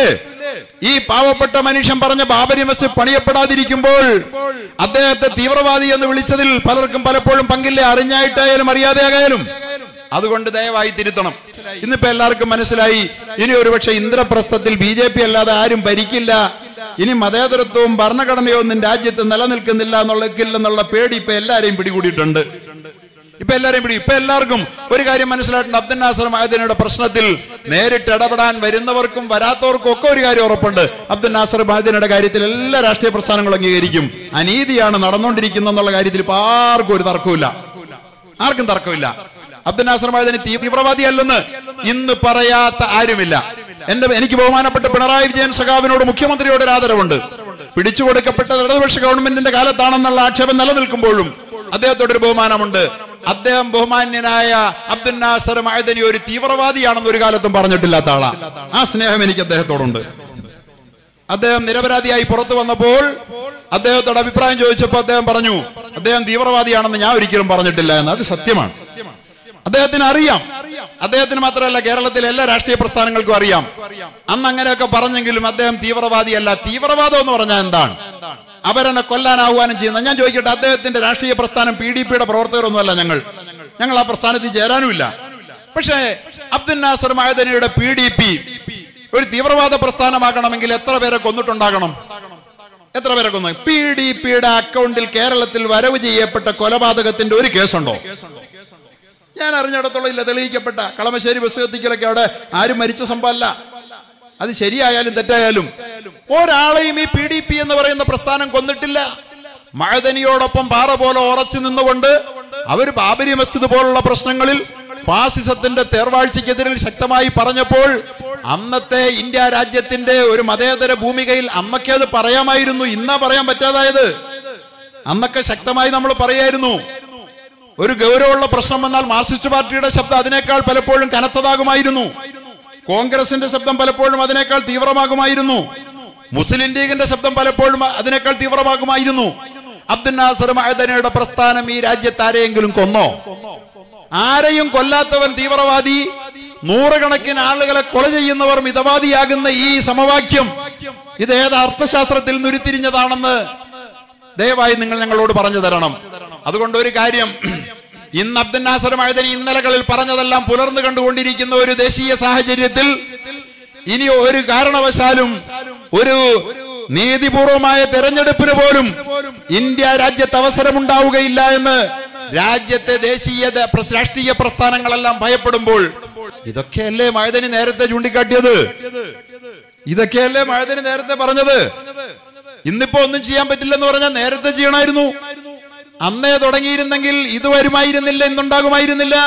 ഈ പാവപ്പെട്ട മനുഷ്യൻ പറഞ്ഞ ബാബരി മസ്ജിദ് പണിയപ്പെടാതിരിക്കുമ്പോൾ അദ്ദേഹത്തെ തീവ്രവാദി എന്ന് വിളിച്ചതിൽ പലർക്കും പലപ്പോഴും പങ്കില്ല, അറിഞ്ഞായിട്ടായാലും അറിയാതെയായാലും. അതുകൊണ്ട് ദയവായി തിരുത്തണം. ഇന്നിപ്പോ എല്ലാവർക്കും മനസ്സിലായി, ഇനി ഒരുപക്ഷെ ഇന്ദ്രപ്രസ്ഥത്തിൽ ബി ജെ പി അല്ലാതെ ആരും ഭരിക്കില്ല, ഇനി മതേതരത്വവും ഭരണഘടനയോ ഒന്നും രാജ്യത്ത് നിലനിൽക്കുന്നില്ല എന്നുള്ള പേടി ഇപ്പൊ എല്ലാരെയും പിടികൂടിയിട്ടുണ്ട്. ഇപ്പൊ എല്ലാരെയും പിടി ഇപ്പൊ എല്ലാവർക്കും ഒരു കാര്യം മനസ്സിലായിട്ടുണ്ട്. അബ്ദുൽ നാസർ മഅദനിയുടെ പ്രശ്നത്തിൽ നേരിട്ട് ഇടപെടാൻ വരുന്നവർക്കും വരാത്തവർക്കും ഒക്കെ ഒരു കാര്യം ഉറപ്പുണ്ട്. അബ്ദുൽ നാസർ മഅദനിയുടെ കാര്യത്തിൽ എല്ലാ രാഷ്ട്രീയ പ്രസ്ഥാനങ്ങളും അംഗീകരിക്കും. അനീതിയാണ് നടന്നുകൊണ്ടിരിക്കുന്നത് എന്നുള്ള കാര്യത്തിൽ ഇപ്പൊ ആർക്കും ഒരു തർക്കമില്ല, ആർക്കും തർക്കമില്ല. അബ്ദുൽ നാസർ മഅദനി തീവ്രവാദി അല്ലെന്ന് ഇന്ന് പറയാത്ത ആരുമില്ല. എന്റെ എനിക്ക് ബഹുമാനപ്പെട്ട പിണറായി വിജയൻ സഖാവിനോട്, മുഖ്യമന്ത്രിയോട് ഒരു ആദരവുണ്ട്. പിടിച്ചുകൊടുക്കപ്പെട്ടത് ഇടതുപക്ഷ ഗവൺമെന്റിന്റെ കാലത്താണെന്നുള്ള ആക്ഷേപം നിലനിൽക്കുമ്പോഴും അദ്ദേഹത്തോടൊരു ബഹുമാനമുണ്ട്. അദ്ദേഹം ബഹുമാന്യനായ അബ്ദുൽ നാസർ മഅദനി ഒരു തീവ്രവാദിയാണെന്ന് ഒരു കാലത്തും പറഞ്ഞിട്ടില്ലാത്ത ആളാ. ആ സ്നേഹം എനിക്ക് അദ്ദേഹത്തോടുണ്ട്. അദ്ദേഹം നിരപരാധിയായി പുറത്തു വന്നപ്പോൾ അദ്ദേഹത്തോട് അഭിപ്രായം ചോദിച്ചപ്പോൾ അദ്ദേഹം പറഞ്ഞു, അദ്ദേഹം തീവ്രവാദിയാണെന്ന് ഞാൻ ഒരിക്കലും പറഞ്ഞിട്ടില്ല എന്ന്. അത് സത്യമാണ്. അദ്ദേഹത്തിന് അറിയാം. അദ്ദേഹത്തിന് മാത്രമല്ല, കേരളത്തിലെ എല്ലാ രാഷ്ട്രീയ പ്രസ്ഥാനങ്ങൾക്കും അറിയാം. അന്ന് അങ്ങനെയൊക്കെ പറഞ്ഞെങ്കിലും അദ്ദേഹം തീവ്രവാദിയല്ല. തീവ്രവാദം എന്ന് പറഞ്ഞാൽ എന്താണ്? അവരെന്നെ കൊല്ലാൻ ആഹ്വാനം ചെയ്യുന്ന. ഞാൻ ചോദിക്കട്ടെ, അദ്ദേഹത്തിന്റെ രാഷ്ട്രീയ പ്രസ്ഥാനം പി ഡി പിയുടെ പ്രവർത്തകരൊന്നുമല്ല ഞങ്ങൾ. ഞങ്ങൾ ആ പ്രസ്ഥാനത്തിൽ ചേരാനുമില്ല. പക്ഷേ അബ്ദുൽ നാസർ മഅദനിയുടെ പി ഡി പി ഒരു തീവ്രവാദ പ്രസ്ഥാനമാക്കണമെങ്കിൽ എത്ര പേരെ കൊന്നിട്ടുണ്ടാകണം? എത്ര പേരെ കൊന്നു? പി ഡി പിയുടെ അക്കൗണ്ടിൽ കേരളത്തിൽ വരവ് ചെയ്യപ്പെട്ട കൊലപാതകത്തിന്റെ ഒരു കേസുണ്ടോ? ഞാൻ അറിഞ്ഞിടത്തോളം ഇല്ല. തെളിയിക്കപ്പെട്ട കളമശ്ശേരി ബസ് കത്തിക്കലൊക്കെ അവിടെ ആരും മരിച്ച സംഭവമല്ല. അത് ശരിയായാലും തെറ്റായാലും ഒരാളെയും ഈ പി ഡി പി എന്ന് പറയുന്ന പ്രസ്ഥാനം കൊന്നിട്ടില്ല. മഅദനിയോടൊപ്പം പാറ പോലെ ഉറച്ചു നിന്നുകൊണ്ട് അവർ ബാബരി മസ്ജിദ് പോലുള്ള പ്രശ്നങ്ങളിൽ ഫാസിസത്തിന്റെ തേർവാഴ്ചയ്ക്കെതിരിൽ ശക്തമായി പറഞ്ഞപ്പോൾ അന്നത്തെ ഇന്ത്യ രാജ്യത്തിന്റെ ഒരു മതേതര ഭൂമികയിൽ അന്നൊക്കെ അത് പറയാമായിരുന്നു. ഇന്നാ പറയാൻ പറ്റാതായത്. അന്നൊക്കെ ശക്തമായി നമ്മൾ പറയായിരുന്നു. ഒരു ഗൗരവമുള്ള പ്രശ്നം വന്നാൽ മാർക്സിസ്റ്റ് പാർട്ടിയുടെ ശബ്ദം അതിനേക്കാൾ പലപ്പോഴും കനത്തതാകുമായിരുന്നു. കോൺഗ്രസിന്റെ ശബ്ദം പലപ്പോഴും അതിനേക്കാൾ തീവ്രമാകുമായിരുന്നു. മുസ്ലിം ലീഗിന്റെ ശബ്ദം പലപ്പോഴും അതിനേക്കാൾ തീവ്രമാകുമായിരുന്നു. അബ്ദുൽ നാസർ മഅദനിയുടെ പ്രസ്ഥാനം ഈ രാജ്യത്ത് ആരെയെങ്കിലും കൊന്നോ? ആരെയും കൊല്ലാത്തവൻ തീവ്രവാദി, നൂറുകണക്കിന് ആളുകളെ കൊല ചെയ്യുന്നവർ മിതവാദിയാകുന്ന ഈ സമവാക്യം ഇത് ഏത് അർത്ഥശാസ്ത്രത്തിൽ നിന്ന് ഉരുത്തിരിഞ്ഞതാണെന്ന് ദയവായി നിങ്ങൾ ഞങ്ങളോട് പറഞ്ഞു തരണം. അതുകൊണ്ട് ഒരു കാര്യം, ഇന്ന് അബ്ദുൽ നാസർ മഅദനി ഇന്നലകളിൽ പറഞ്ഞതെല്ലാം പുലർന്നു കണ്ടുകൊണ്ടിരിക്കുന്ന ഒരു ദേശീയ സാഹചര്യത്തിൽ ഇനി ഒരു കാരണവശാലും ഒരു നീതിപൂർവമായ തെരഞ്ഞെടുപ്പിന് പോലും ഇന്ത്യ രാജ്യത്ത് അവസരമുണ്ടാവുകയില്ല എന്ന് രാജ്യത്തെ ദേശീയ രാഷ്ട്രീയ പ്രസ്ഥാനങ്ങളെല്ലാം ഭയപ്പെടുമ്പോൾ ഇതൊക്കെയല്ലേ മഅദനി നേരത്തെ ചൂണ്ടിക്കാട്ടിയത്? ഇതൊക്കെയല്ലേ മഅദനി നേരത്തെ പറഞ്ഞത്? ഇന്നിപ്പോ ഒന്നും ചെയ്യാൻ പറ്റില്ലെന്ന് പറഞ്ഞാൽ നേരത്തെ ചെയ്യണമായിരുന്നു. അന്നേ തുടങ്ങിയിരുന്നെങ്കിൽ ഇത് വരുമായിരുന്നില്ല, ഇന്നുണ്ടാകുമായിരുന്നില്ല.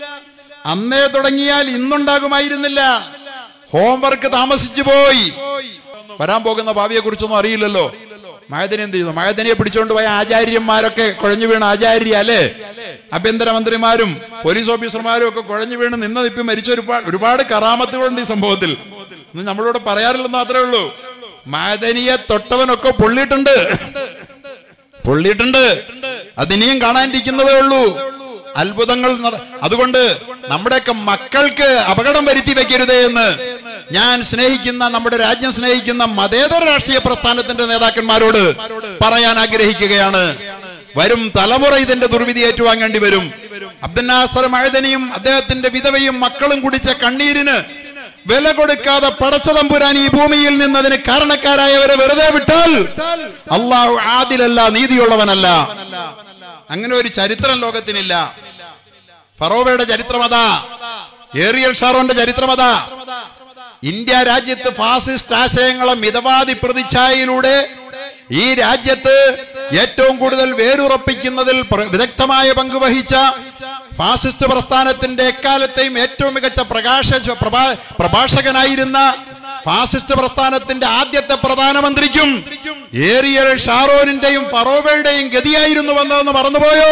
അന്നേ തുടങ്ങിയാൽ ഇന്നുണ്ടാകുമായിരുന്നില്ല. ഹോംവർക്ക് താമസിച്ചു പോയി. വരാൻ പോകുന്ന ഭാവിയെ കുറിച്ചൊന്നും അറിയില്ലല്ലോ. മഅദനി എന്ത് ചെയ്യുന്നു? മഅദനിയെ പിടിച്ചുകൊണ്ട് പോയ ആചാര്യന്മാരൊക്കെ കുഴഞ്ഞു വീണ ആചാര്യ അല്ലേ, ആഭ്യന്തരമന്ത്രിമാരും പോലീസ് ഓഫീസർമാരും ഒക്കെ കുഴഞ്ഞു വീണ് നിന്ന് ഇപ്പം മരിച്ച ഒരുപാട് ഒരുപാട് കറാമത്തുകളുണ്ട് ഈ സംഭവത്തിൽ. നമ്മളിവിടെ പറയാറില്ലെന്ന് മാത്രമേ ഉള്ളൂ. മഅദനിയെ തൊട്ടവനൊക്കെ പൊള്ളിയിട്ടുണ്ട്, പൊള്ളിയിട്ടുണ്ട്. അതിനിയും കാണാനിരിക്കുന്നതേ ഉള്ളൂ. അത്ഭുതങ്ങൾ. അതുകൊണ്ട് നമ്മുടെയൊക്കെ മക്കൾക്ക് അപകടം വരുത്തി വെക്കരുതേ എന്ന് ഞാൻ സ്നേഹിക്കുന്ന, നമ്മുടെ രാജ്യം സ്നേഹിക്കുന്ന മതേതര രാഷ്ട്രീയ പ്രസ്ഥാനത്തിന്റെ നേതാക്കന്മാരോട് പറയാൻ ആഗ്രഹിക്കുകയാണ്. വരും തലമുറ ഇതിന്റെ ദുർവിധി ഏറ്റുവാങ്ങേണ്ടി വരും. അബ്ദുൽ നാസർ മഅദനിയും അദ്ദേഹത്തിന്റെ വിധവയും മക്കളും കുടിച്ച കണ്ണീരിന് വില കൊടുക്കാതെ പടച്ച തമ്പുരാൻ ഈ ഭൂമിയിൽ നിന്ന് അതിന് കാരണക്കാരായവരെ വെറുതെ വിട്ടാൽ അള്ളാഹു ആദിലല്ല, നീതിയുള്ളവനല്ല. അങ്ങനെ ഒരു ചരിത്രം ലോകത്തിനില്ല. ഫറോവയുടെ ചരിത്രമതാ, ഏറിയൽ ഷാറോന്റെ ചരിത്രമതാ. ഇന്ത്യ രാജ്യത്ത് ഫാസിസ്റ്റ് ആശയങ്ങളെ മിതവാദി പ്രതിച്ഛായയിലൂടെ ഈ രാജ്യത്ത് ഏറ്റവും കൂടുതൽ വേരുറപ്പിക്കുന്നതിൽ വിദഗ്ധമായ പങ്ക് വഹിച്ച ഫാസിസ്റ്റ് പ്രസ്ഥാനത്തിന്റെ എക്കാലത്തെയും ഏറ്റവും മികച്ച പ്രകാശ പ്രഭാഷകനായിരുന്ന ഫാസിസ്റ്റ് പ്രസ്ഥാനത്തിന്റെ ആദ്യത്തെ പ്രധാനമന്ത്രിക്കും ഏറിയൽ ഷാറോനിന്റെയും ഫറോവയുടെയും ഗതിയായിരുന്നു വന്നതെന്ന് മറന്നുപോയോ?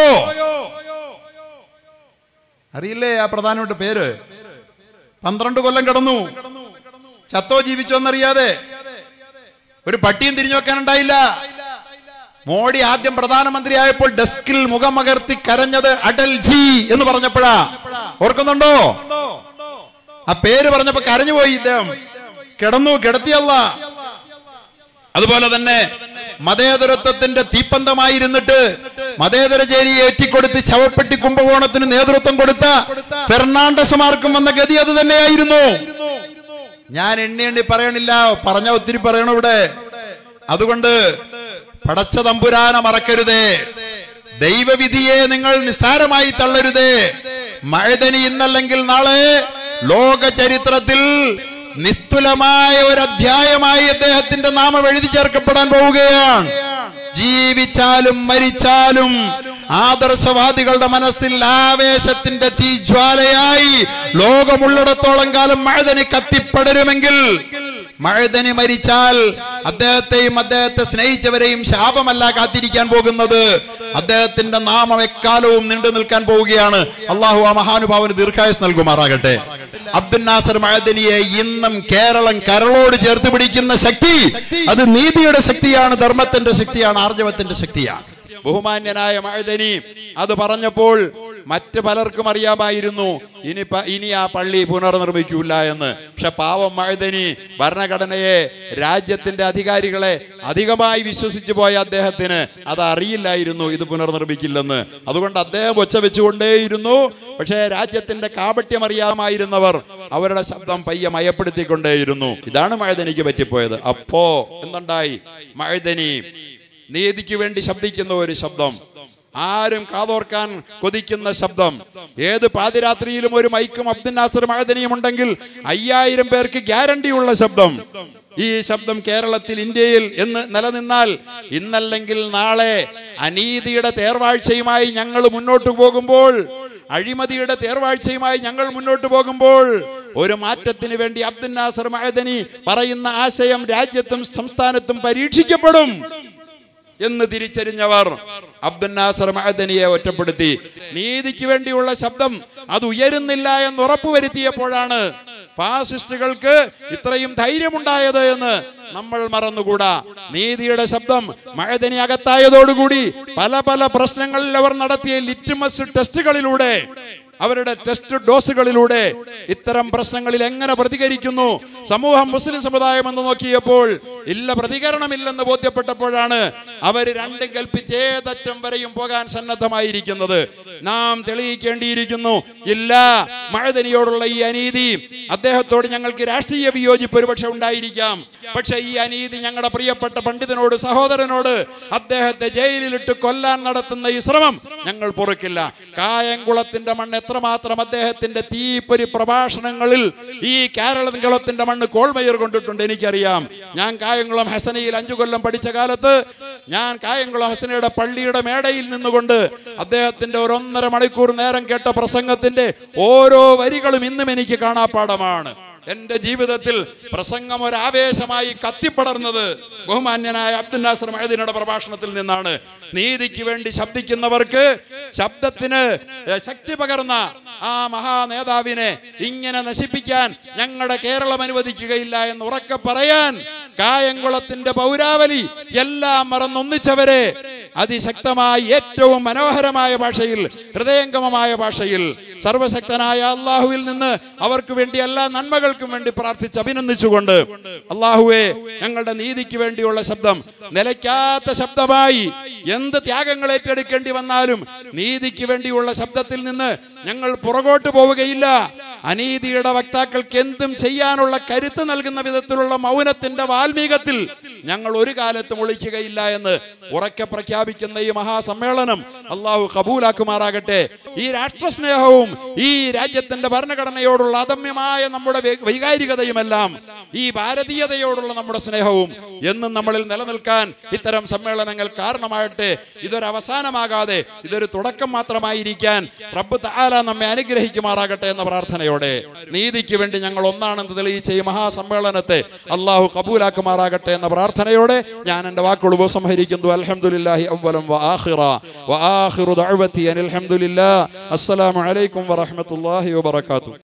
അറിയില്ലേ ആ പ്രധാനമന്ത്രി പേര്? പന്ത്രണ്ട് കൊല്ലം കിടന്നു, ചത്തോ ജീവിച്ചോ എന്നറിയാതെ. ഒരു പട്ടിയും തിരിഞ്ഞു വെക്കാനുണ്ടായില്ല. മോഡി ആദ്യം പ്രധാനമന്ത്രിയായപ്പോൾ ഡെസ്കിൽ മുഖമകർത്തി കരഞ്ഞത് അടൽ ജി എന്ന് പറഞ്ഞപ്പോഴാ. ഓർക്കുന്നുണ്ടോ? ആ പേര് പറഞ്ഞപ്പോ കരഞ്ഞുപോയി ഇദ്ദേഹം. കിടന്നു, കിടത്തിയല്ല. അതുപോലെ തന്നെ മതേതരത്വത്തിന്റെ തീപ്പന്തമായിരുന്നിട്ട് മതേതര ചേരിയെ ഏറ്റിക്കൊടുത്ത് ശവപ്പെട്ടി കുംഭകോണത്തിന് നേതൃത്വം കൊടുത്ത ഫെർണാണ്ടസുമാർക്കും വന്ന ഗതി അത് തന്നെയായിരുന്നു. ഞാൻ എണ്ണി എണ്ണി പറയണില്ല, പറഞ്ഞ ഒത്തിരി പറയണം ഇവിടെ. അതുകൊണ്ട് പടച്ച തമ്പുരാനെ മറക്കരുതേ, ദൈവവിധിയെ നിങ്ങൾ നിസ്സാരമായി തള്ളരുതേ. മഅദനി ഇന്നല്ലെങ്കിൽ നാളെ ലോക ചരിത്രത്തിൽ നിസ്തുലമായ ഒരു അധ്യായമായി അദ്ദേഹത്തിന്റെ നാമം എഴുതി ചേർക്കപ്പെടാൻ പോവുകയാണ്. ജീവിച്ചാലും മരിച്ചാലും ആദർശവാദികളുടെ മനസ്സിൽ ആവേശത്തിന്റെ തീജ്വാലയായി ലോകമുള്ളിടത്തോളം കാലം മഅദനി കത്തിപ്പടരുമെങ്കിൽ, മഅദനി മരിച്ചാൽ അദ്ദേഹത്തെയും അദ്ദേഹത്തെ സ്നേഹിച്ചവരെയും ശാപമല്ല കാത്തിരിക്കാൻ പോകുന്നത്, അദ്ദേഹത്തിന്റെ നാമം എക്കാലവും നീണ്ടു നിൽക്കാൻ പോവുകയാണ്. അള്ളാഹു ആ മഹാനുഭാവന് ദീർഘായുസ് നൽകുമാറാകട്ടെ. അബ്ദുൽ നാസർ മഅദനിയെ ഇന്നും കേരളം കരളോട് ചേർത്ത് പിടിക്കുന്ന ശക്തി അത് നീതിയുടെ ശക്തിയാണ്, ധർമ്മത്തിന്റെ ശക്തിയാണ്, ആർജവത്തിന്റെ ശക്തിയാണ്. ബഹുമാന്യനായ മഅദനി അത് പറഞ്ഞപ്പോൾ മറ്റ് പലർക്കും അറിയാമായിരുന്നു ഇനി ഇനി ആ പള്ളി പുനർനിർമ്മിക്കൂല എന്ന്. പക്ഷെ പാവം മഅദനി ഭരണഘടനയെ, രാജ്യത്തിന്റെ അധികാരികളെ അധികമായി വിശ്വസിച്ചു പോയ അദ്ദേഹത്തിന് അത് അറിയില്ലായിരുന്നു ഇത് പുനർനിർമ്മിക്കില്ലെന്ന്. അതുകൊണ്ട് അദ്ദേഹം ഒച്ച വെച്ചുകൊണ്ടേയിരുന്നു. പക്ഷേ രാജ്യത്തിന്റെ കാപട്യം അറിയാമായിരുന്നവർ അവരുടെ ശബ്ദം പയ്യെ മയപ്പെടുത്തിക്കൊണ്ടേയിരുന്നു. ഇതാണ് മഅദനിക്ക് പറ്റിപ്പോയത്. അപ്പോ എന്തുണ്ടായി? മഅദനി നീതിക്ക് വേണ്ടി ശബ്ദിക്കുന്ന ഒരു ശബ്ദം, ആരും കാതോർക്കാൻ കൊതിക്കുന്ന ശബ്ദം. ഏത് പാതിരാത്രിയിലും ഒരു മൈക്കും അബ്ദുൽ നാസർ മഅദനിയും ഉണ്ടെങ്കിൽ അയ്യായിരം പേർക്ക് ഗ്യാരണ്ടി ഉള്ള ശബ്ദം. ഈ ശബ്ദം കേരളത്തിൽ, ഇന്ത്യയിൽ എന്ന് നിലനിന്നാൽ ഇന്നല്ലെങ്കിൽ നാളെ അനീതിയുടെ തേർവാഴ്ചയുമായി ഞങ്ങൾ മുന്നോട്ട് പോകുമ്പോൾ, അഴിമതിയുടെ തേർവാഴ്ചയുമായി ഞങ്ങൾ മുന്നോട്ട് പോകുമ്പോൾ ഒരു മാറ്റത്തിന് വേണ്ടി അബ്ദുൽ നാസർ മഅദനി പറയുന്ന ആശയം രാജ്യത്തും സംസ്ഥാനത്തും പരീക്ഷിക്കപ്പെടും എന്ന് തിരിച്ചറിഞ്ഞവർ അബ്ദുൽ നാസർ മഅദനിയെ ഒറ്റപ്പെടുത്തി. നീതിക്ക് വേണ്ടിയുള്ള ശബ്ദം അത് ഉയരുന്നില്ല എന്ന് ഉറപ്പുവരുത്തിയപ്പോഴാണ് ഫാസിസ്റ്റുകൾക്ക് ഇത്രയും ധൈര്യമുണ്ടായത് എന്ന് നമ്മൾ മറന്നുകൂടാ. നീതിയുടെ ശബ്ദം മഅദനി അകത്തായതോടുകൂടി പല പല പ്രശ്നങ്ങളിൽ അവർ നടത്തിയ ലിറ്റ്മസ് ടെസ്റ്റുകളിലൂടെ, അവരുടെ ടെസ്റ്റ് ഡോസുകളിലൂടെ ഇത്തരം പ്രശ്നങ്ങളിൽ എങ്ങനെ പ്രതികരിക്കുന്നു സമൂഹം, മുസ്ലിം സമുദായം എന്ന് നോക്കിയപ്പോൾ ഇല്ല, പ്രതികരണമില്ലെന്ന് ബോധ്യപ്പെട്ടപ്പോഴാണ് അവർ രണ്ടും കൽപ്പിച്ച് ഏതറ്റം വരെയും പോകാൻ സന്നദ്ധമായിരിക്കുന്നത്. നാം തെളിയിക്കേണ്ടിയിരിക്കുന്നു, ഇല്ല, മഅദനിയോടുള്ള ഈ അനീതി, അദ്ദേഹത്തോട് ഞങ്ങൾക്ക് രാഷ്ട്രീയ വിയോജിപ്പ് ഒരുപക്ഷെ ഉണ്ടായിരിക്കാം, പക്ഷെ ഈ അനീതി ഞങ്ങളുടെ പ്രിയപ്പെട്ട പണ്ഡിതനോട്, സഹോദരനോട്, അദ്ദേഹത്തെ ജയിലിലിട്ട് കൊല്ലാൻ നടത്തുന്ന ഈ ശ്രമം ഞങ്ങൾ പൊറുക്കില്ല. കായംകുളത്തിന്റെ മണ്ണ് എത്രമാത്രം അദ്ദേഹത്തിന്റെ തീപ്പൊരി പ്രഭാഷണങ്ങളിൽ ഈ കേരളത്തിന്റെ മണ്ണ് കോൾമയർ കൊണ്ടിട്ടുണ്ട് എനിക്കറിയാം. ഞാൻ കായംകുളം ഹസനയിൽ അഞ്ചു കൊല്ലം പഠിച്ച കാലത്ത് ഞാൻ കായംകുളം ഹസനയുടെ പള്ളിയുടെ മേടയിൽ നിന്നുകൊണ്ട് അദ്ദേഹത്തിന്റെ ഒരു ഒന്നര മണിക്കൂർ നേരം കേട്ട പ്രസംഗത്തിന്റെ ഓരോ വരികളും ഇന്നും എനിക്ക് കാണാപ്പാടമാണ്. എന്റെ ജീവിതത്തിൽ പ്രസംഗം ഒരാവേശമായി കത്തിപ്പടർന്നത് ബഹുമാന്യനായ അബ്ദുൽ നാസർ മഅദനിയുടെ പ്രഭാഷണത്തിൽ നിന്നാണ്. നീതിക്ക് വേണ്ടി ശബ്ദിക്കുന്നവർക്ക് ശബ്ദത്തിന് ശക്തി പകർന്ന ആ മഹാനേതാവിനെ ഇങ്ങനെ നശിപ്പിക്കാൻ ഞങ്ങളുടെ കേരളം അനുവദിക്കുകയില്ല എന്ന് ഉറക്കെ പറയാൻ കായംകുളത്തിന്റെ പൗരാവലി എല്ലാം മറന്നൊന്നിച്ചവരെ അതിശക്തമായി ഏറ്റവും മനോഹരമായ ഭാഷയിൽ, ഹൃദയംഗമമായ ഭാഷയിൽ സർവശക്തനായ അള്ളാഹുവിൽ നിന്ന് അവർക്ക് വേണ്ടി എല്ലാ നന്മകൾക്കും വേണ്ടി പ്രാർത്ഥിച്ച് അഭിനന്ദിച്ചുകൊണ്ട്, അള്ളാഹുവേ, ഞങ്ങളുടെ നീതിക്ക് വേണ്ടിയുള്ള ശബ്ദം നിലയ്ക്കാത്ത ശബ്ദമായി എന്ത് ത്യാഗങ്ങൾ ഏറ്റെടുക്കേണ്ടി വന്നാലും നീതിക്ക് വേണ്ടിയുള്ള ശബ്ദത്തിൽ നിന്ന് ഞങ്ങൾ പുറകോട്ട് പോവുകയില്ല. അനീതിയുടെ വക്താക്കൾക്ക് എന്തും ചെയ്യാനുള്ള കരുത്ത് നൽകുന്ന വിധത്തിലുള്ള മൗനത്തിന്റെ വാൽമീകത്തിൽ ഞങ്ങൾ ഒരു കാലത്തും ഒളിക്കുകയില്ല എന്ന് ഉറക്കെ പ്രഖ്യാപിക്കുന്ന ഈ മഹാസമ്മേളനം അള്ളാഹു കബൂലാക്കുമാറാകട്ടെ. ഈ രാഷ്ട്രസ്നേഹവും ഈ രാജ്യത്തിന്റെ ഭരണഘടനയോടുള്ള അദമ്യമായ നമ്മുടെ വൈകാരികതയുമെല്ലാം ഈ ഭാരതീയതയോടുള്ള നമ്മുടെ സ്നേഹവും എന്നും നമ്മളിൽ നിലനിൽക്കാൻ ഇത്തരം സമ്മേളനങ്ങൾ കാരണമാകട്ടെ. ഇതൊരു അവസാനമാകാതെ ഇതൊരു തുടക്കം മാത്രമായിരിക്കാൻ റബ്ബ് തആല നമ്മെ അനുഗ്രഹിക്കുമാറാകട്ടെ എന്ന പ്രാർത്ഥനയോടെ, നീതിക്ക് വേണ്ടി ഞങ്ങൾ ഒന്നാണെന്ന് തെളിയിച്ച ഈ മഹാസമ്മേളനത്തെ അള്ളാഹു കബൂലാക്കുമാറാകട്ടെ എന്ന പ്രാർത്ഥനയോടെ ഞാൻ എൻ്റെ വാക്കുകൾ ഉപസംഹരിക്കുന്നു. അൽഹംദുലില്ലാഹി അവ്വലൻ വആഖിറ വആഖിറു ദഅവതി അനിൽ ഹംദുലില്ലാഹ്. അസ്സലാമു അലൈക്കും വറഹ്മത്തുള്ളാഹി വബറകാതുഹു.